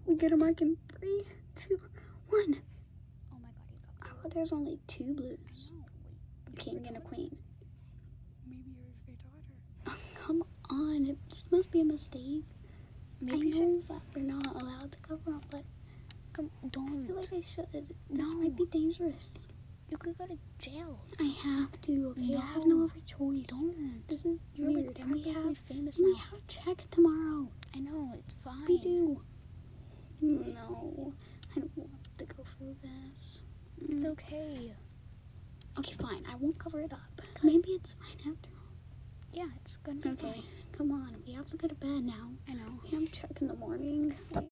We get a mark in 3, 2, 1. Oh my god, you got blue. Oh, there's only 2 blues. I know. Wait, A king and a queen. maybe you're your daughter. Oh, come on, this must be a mistake. Maybe you I know should. that we're not allowed to cover up, but Come, I don't. feel like I should. This No. might be dangerous. You could go to jail. I have to, okay? No. I have no other choice. Don't. This is You're weird, like and we probably have famous we now. have check tomorrow. I know, it's fine. We do. No, I don't want to go through this. It's okay. Okay, fine. I won't cover it up. Maybe it's fine after all. Yeah, it's gonna be Okay, fine. come on. We have to go to bed now. I know. We have check in the morning.